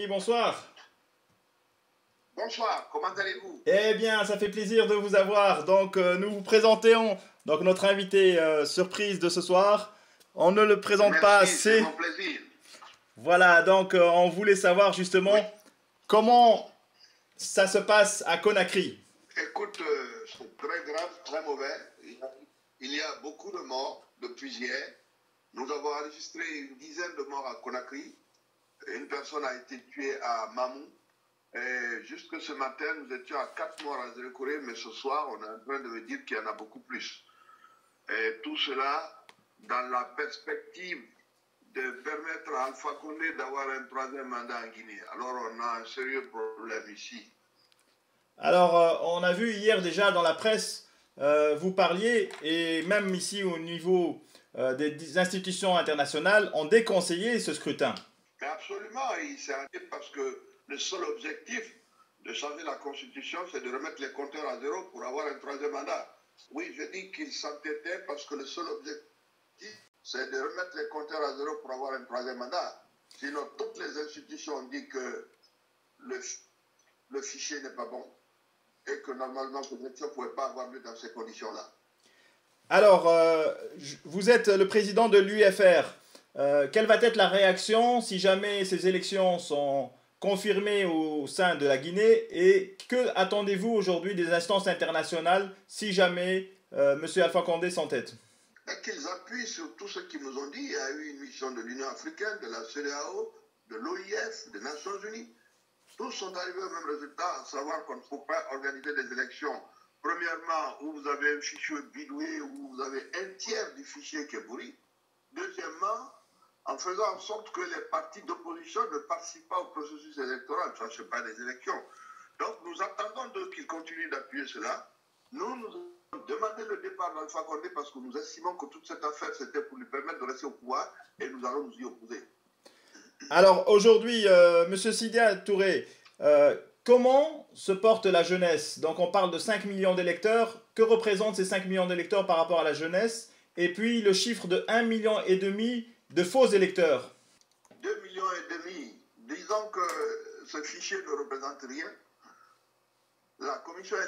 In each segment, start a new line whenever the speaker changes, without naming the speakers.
bonsoir.
Bonsoir, comment allez-vous?
Eh bien, ça fait plaisir de vous avoir. Donc, nous vous présentons donc, notre invité surprise de ce soir. On ne le présente pas
Merci, c'est
assez.
mon plaisir.
Voilà, donc on voulait savoir
Oui,
justement comment ça se passe à Conakry.
écoute, c'est très grave, très mauvais. Il y a beaucoup de morts depuis hier. Nous avons enregistré une dizaine de morts à Conakry. Une personne a été tuée à Mamou. Et jusque ce matin, nous étions à 4 morts à Zérekouré, mais ce soir, on est en train de me dire qu'il y en a beaucoup plus. Et tout cela dans la perspective de permettre à Alpha Condé d'avoir un troisième mandat en Guinée. Alors on a un sérieux problème ici.
Alors, on a vu hier déjà dans la presse, vous parliez, et même ici au niveau des institutions internationales, ont déconseillé ce scrutin.
Mais absolument, il s'est arrêté parce que le seul objectif de changer la Constitution, c'est de remettre les compteurs à zéro pour avoir un troisième mandat. Oui, je dis qu'il s'entêtait parce que le seul objectif, c'est de remettre les compteurs à zéro pour avoir un troisième mandat. Sinon, toutes les institutions ont dit que le fichier n'est pas bon et que normalement, cette élection ne pouvait pas avoir lieu dans ces conditions-là.
Alors, vous êtes le président de l'UFR. Quelle va être la réaction si jamais ces élections sont confirmées au sein de la Guinée et que attendez-vous aujourd'hui des instances internationales si jamais M. Alpha Condé s'entête?
Qu'ils appuient sur tout ce qu'ils nous ont dit. Il y a eu une mission de l'Union africaine, de la CEDEAO, de l'OIF, des Nations Unies. Tous sont arrivés au même résultat, à savoir qu'on ne faut pas organiser des élections. Premièrement, où vous avez un fichier bidoué, où vous avez un tiers du fichier qui est pourri. Deuxièmement, en faisant en sorte que les partis d'opposition ne participent pas au processus électoral. Ça, ce n'est pas des élections. Donc, nous attendons d'eux qu'ils continuent d'appuyer cela. Nous avons demandé le départ d'Alpha Condé parce que nous estimons que toute cette affaire, c'était pour lui permettre de rester au pouvoir et nous allons nous y opposer.
Alors aujourd'hui, M. Sidia Touré, comment se porte la jeunesse? Donc on parle de 5 millions d'électeurs. Que représentent ces 5 millions d'électeurs par rapport à la jeunesse? Et puis le chiffre de 1,5 million de faux électeurs.
2,5 millions. Disons que ce fichier ne représente rien. La commission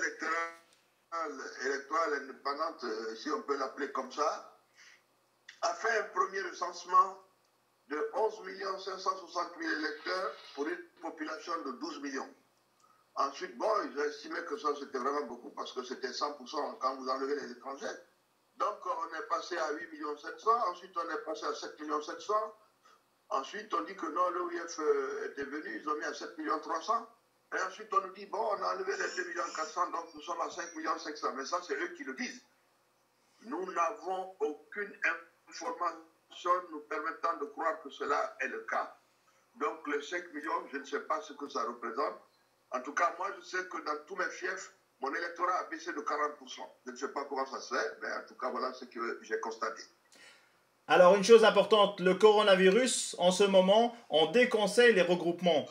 électorale indépendante, si on peut l'appeler comme ça, a fait un premier recensement de 11 560 000 électeurs pour une population de 12 millions. Ensuite, bon, ils ont estimé que ça c'était vraiment beaucoup parce que c'était 100% quand vous enlevez les étrangers. Donc on est passé à 8 700 000, ensuite on est passé à 7 700 000. Ensuite on dit que non, l'OIF était venu, ils ont mis à 7 300 000. Et ensuite on nous dit, bon, on a enlevé les 2 400 000, donc nous sommes à 5 500 000. Mais ça c'est eux qui le disent. Nous n'avons aucune information nous permettant de croire que cela est le cas. Donc les 5 millions, je ne sais pas ce que ça représente. En tout cas, moi je sais que dans tous mes fiefs, mon électorat a baissé de 40%. Je ne sais pas comment ça se fait, mais en tout cas, voilà ce que j'ai constaté.
Alors une chose importante, le coronavirus, en ce moment, on déconseille les regroupements.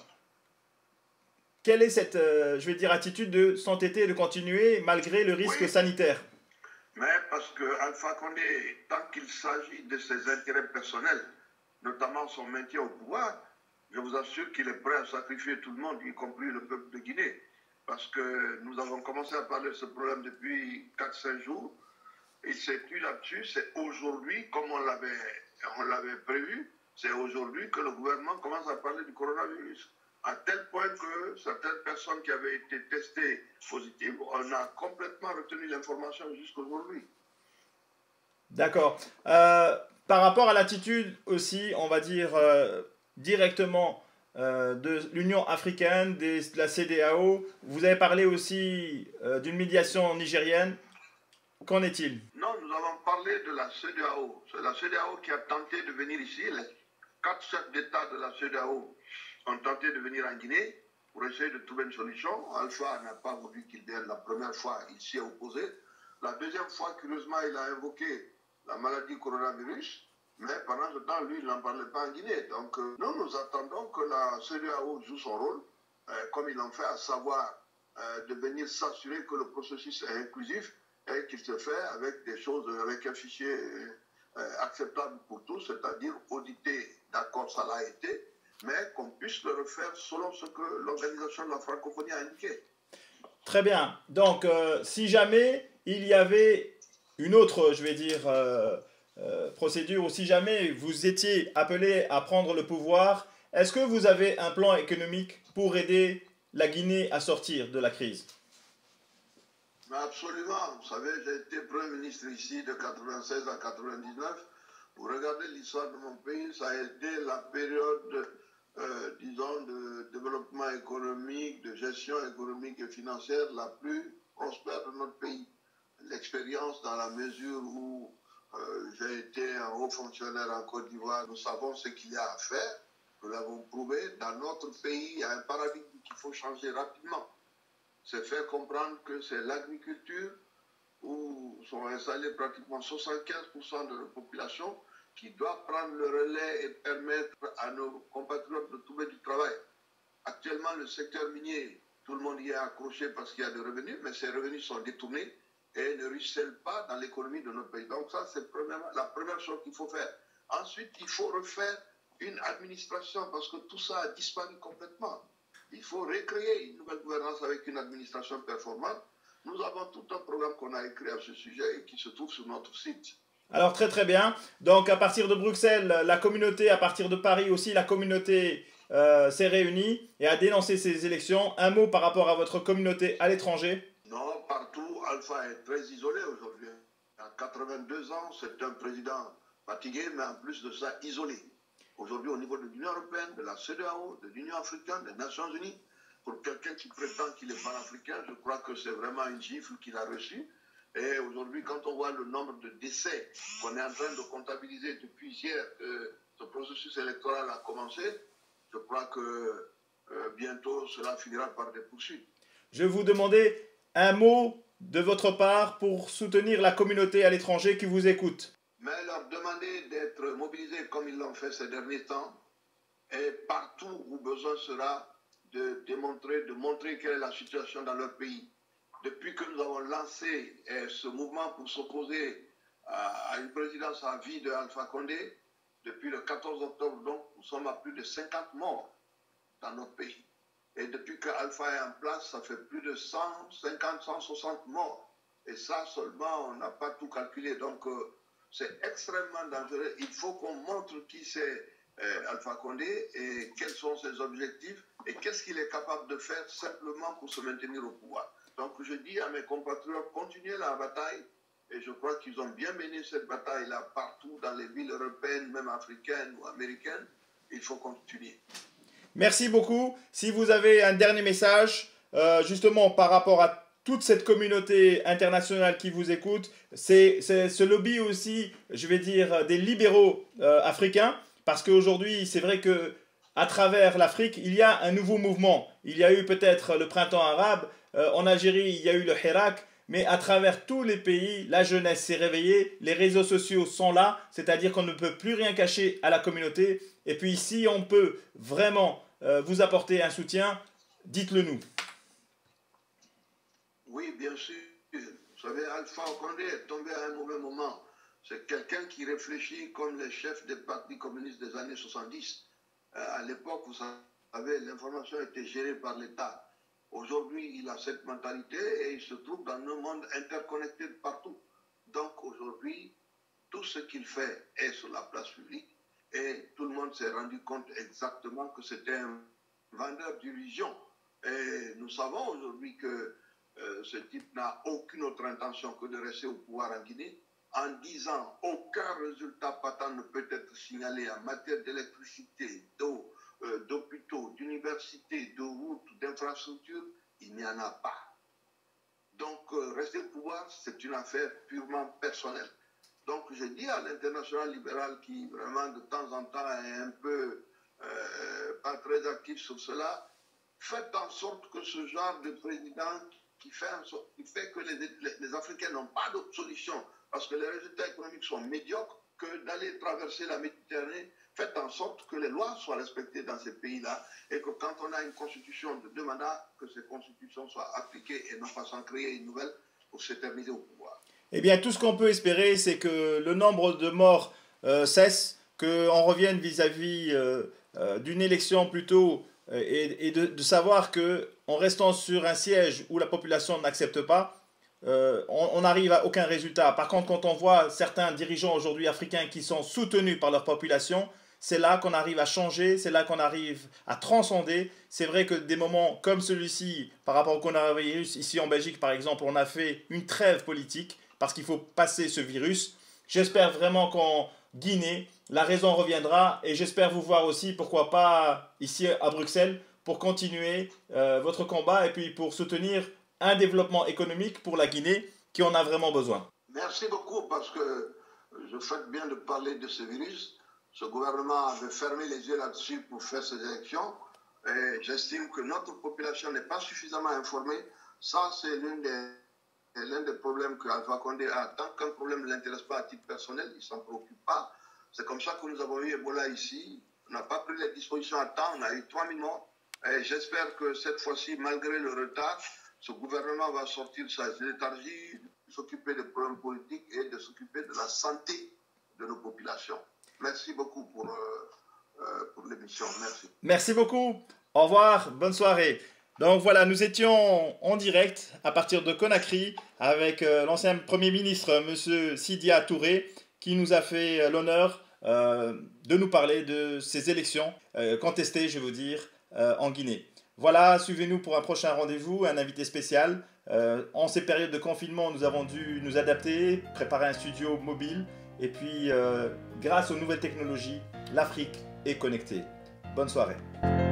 Quelle est cette, attitude de s'entêter et de continuer malgré le risque
Oui,
sanitaire?
mais parce que Alpha Condé, tant qu'il s'agit de ses intérêts personnels, notamment son maintien au pouvoir, je vous assure qu'il est prêt à sacrifier tout le monde, y compris le peuple de Guinée. Parce que nous avons commencé à parler de ce problème depuis 4-5 jours. Il s'est tué là-dessus. C'est aujourd'hui, comme on l'avait prévu, c'est aujourd'hui que le gouvernement commence à parler du coronavirus. À tel point que certaines personnes qui avaient été testées positives, on a complètement retenu l'information jusqu'aujourd'hui.
D'accord. Par rapport à l'attitude aussi, on va dire directement de l'Union africaine, de la CEDEAO, vous avez parlé aussi d'une médiation nigérienne. Qu'en est-il?
Non, nous avons parlé de la CEDEAO. C'est la CEDEAO qui a tenté de venir ici. Les 4 chefs d'État de la CEDEAO ont tenté de venir en Guinée pour essayer de trouver une solution. Alpha n'a pas voulu qu'il vienne la première fois, il s'y est opposé. La deuxième fois, curieusement, il a invoqué la maladie coronavirus, mais pendant ce temps, lui, il n'en parlait pas en Guinée. Donc, nous attendons que la CEDEAO joue son rôle, comme ils l'ont fait, à savoir de venir s'assurer que le processus est inclusif et qu'il se fait avec des choses, avec un fichier acceptable pour tous, c'est-à-dire audité, d'accord, ça l'a été, mais qu'on puisse le refaire selon ce que l'Organisation de la francophonie a indiqué.
Très bien. Donc, si jamais il y avait une autre, je vais dire, procédure, ou si jamais vous étiez appelé à prendre le pouvoir, est-ce que vous avez un plan économique pour aider la Guinée à sortir de la crise?
Mais absolument. Vous savez, j'ai été Premier ministre ici de 96 à 99. Vous regardez l'histoire de mon pays, ça a été la période, disons, de développement économique, de gestion économique et financière la plus prospère de notre pays. L'expérience dans la mesure où j'ai été un haut fonctionnaire en Côte d'Ivoire, nous savons ce qu'il y a à faire. Nous l'avons prouvé. Dans notre pays, il y a un paradigme qu'il faut changer rapidement. C'est faire comprendre que c'est l'agriculture où sont installés pratiquement 75% de la population qui doit prendre le relais et permettre à nos compatriotes de trouver du travail. Actuellement, le secteur minier, tout le monde y est accroché parce qu'il y a des revenus, mais ces revenus sont détournés et ne ruissellent pas dans l'économie de notre pays. Donc ça, c'est la première chose qu'il faut faire. Ensuite, il faut refaire une administration parce que tout ça a disparu complètement. Il faut recréer une nouvelle gouvernance avec une administration performante. Nous avons tout un programme qu'on a écrit à ce sujet et qui se trouve sur notre site.
Alors très très bien. Donc à partir de Bruxelles, la communauté, à partir de Paris aussi, la communauté s'est réunie et a dénoncé ces élections. Un mot par rapport à votre communauté à l'étranger?
Non, partout, Alpha est très isolé aujourd'hui. À 82 ans, c'est un président fatigué, mais en plus de ça, isolé. Aujourd'hui, au niveau de l'Union européenne, de la CEDEAO, de l'Union africaine, des Nations unies, pour quelqu'un qui prétend qu'il est panafricain, je crois que c'est vraiment une gifle qu'il a reçue. Et aujourd'hui, quand on voit le nombre de décès qu'on est en train de comptabiliser depuis hier que ce processus électoral a commencé, je crois que bientôt cela finira par des poursuites.
Je vais vous demander un mot de votre part pour soutenir la communauté à l'étranger qui vous écoute.
Mais leur demander d'être mobilisés comme ils l'ont fait ces derniers temps, et partout où besoin sera de montrer quelle est la situation dans leur pays. Depuis que nous avons lancé ce mouvement pour s'opposer à une présidence à vie de Alpha Condé, depuis le 14 octobre, donc, nous sommes à plus de 50 morts dans notre pays. Et depuis que Alpha est en place, ça fait plus de 150, 160 morts. Et ça seulement, on n'a pas tout calculé. Donc, c'est extrêmement dangereux. Il faut qu'on montre qui c'est Alpha Condé et quels sont ses objectifs et qu'est-ce qu'il est capable de faire simplement pour se maintenir au pouvoir. Donc je dis à mes compatriotes, continuez la bataille et je crois qu'ils ont bien mené cette bataille-là partout dans les villes européennes, même africaines ou américaines. Il faut continuer.
Merci beaucoup. Si vous avez un dernier message, justement par rapport à toute cette communauté internationale qui vous écoute, c'est ce lobby aussi, je vais dire, des libéraux africains, parce qu'aujourd'hui, c'est vrai que à travers l'Afrique, il y a un nouveau mouvement. Il y a eu peut-être le printemps arabe, en Algérie, il y a eu le Hirak, mais à travers tous les pays, la jeunesse s'est réveillée, les réseaux sociaux sont là, c'est-à-dire qu'on ne peut plus rien cacher à la communauté. Et puis si on peut vraiment vous apporter un soutien, dites-le nous.
Oui, bien sûr. Vous savez, Alpha Condé est tombé à un mauvais moment. C'est quelqu'un qui réfléchit comme les chefs des partis communistes des années 70. À l'époque, vous savez, l'information était gérée par l'État. Aujourd'hui, il a cette mentalité et il se trouve dans un monde interconnecté de partout. Donc aujourd'hui, tout ce qu'il fait est sur la place publique et tout le monde s'est rendu compte exactement que c'était un vendeur d'illusions. Et nous savons aujourd'hui que ce type n'a aucune autre intention que de rester au pouvoir en Guinée. En 10 ans, aucun résultat patent ne peut être signalé en matière d'électricité, d'eau, d'hôpitaux, d'universités, de routes, d'infrastructures. Il n'y en a pas. Donc, rester au pouvoir, c'est une affaire purement personnelle. Donc, je dis à l'international libéral qui, vraiment, de temps en temps, est un peu pas très actif sur cela, faites en sorte que ce genre de président qui fait que les Africains n'ont pas d'autre solution parce que les résultats économiques sont médiocres que d'aller traverser la Méditerranée. Faites en sorte que les lois soient respectées dans ces pays-là et que quand on a une constitution de 2 mandats, que ces constitutions soient appliquées et non pas s'en créer une nouvelle pour s'éterniser au pouvoir.
Eh bien, tout ce qu'on peut espérer, c'est que le nombre de morts cesse, qu'on revienne vis-à-vis d'une élection plutôt et de savoir qu'en restant sur un siège où la population n'accepte pas, on n'arrive à aucun résultat. Par contre, quand on voit certains dirigeants aujourd'hui africains qui sont soutenus par leur population, c'est là qu'on arrive à changer, c'est là qu'on arrive à transcender. C'est vrai que des moments comme celui-ci, par rapport au coronavirus, ici en Belgique par exemple, on a fait une trêve politique parce qu'il faut passer ce virus. J'espère vraiment qu'en Guinée, la raison reviendra et j'espère vous voir aussi, pourquoi pas ici à Bruxelles, pour continuer votre combat et puis pour soutenir un développement économique pour la Guinée qui en a vraiment besoin.
Merci beaucoup parce que je fais bien de parler de ce virus. Ce gouvernement avait fermé les yeux là-dessus pour faire ces élections et j'estime que notre population n'est pas suffisamment informée. Ça, c'est l'un des problèmes que Alpha Condé a. Tant qu'un problème ne l'intéresse pas à titre personnel, il ne s'en préoccupe pas. C'est comme ça que nous avons eu Ebola ici. On n'a pas pris les dispositions à temps, on a eu 3000 morts. Et j'espère que cette fois-ci, malgré le retard, ce gouvernement va sortir de sa léthargie, de s'occuper des problèmes politiques et de s'occuper de la santé de nos populations. Merci beaucoup pour l'émission. Merci.
Merci beaucoup. Au revoir. Bonne soirée. Donc voilà, nous étions en direct à partir de Conakry avec l'ancien Premier ministre, M. Sidya Touré, qui nous a fait l'honneur de nous parler de ces élections contestées, je veux dire, en Guinée. Voilà, suivez-nous pour un prochain rendez-vous, un invité spécial. En ces périodes de confinement, nous avons dû nous adapter, préparer un studio mobile. Et puis, grâce aux nouvelles technologies, l'Afrique est connectée. Bonne soirée.